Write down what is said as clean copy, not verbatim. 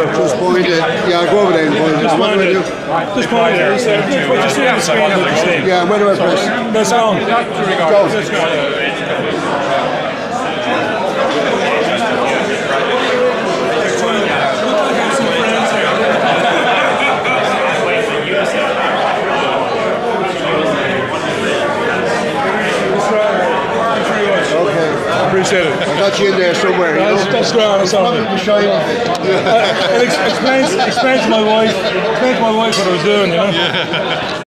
stuff. Just point it. Yeah, go over there and point it. Just What point do I it. do? Just point it. What you see on the screen, what you see. Yeah, where do I press? That's on. Go. Let's go. Appreciate it. I got you in there somewhere. That's grand. That's all. Explain to my wife what I was doing, you know.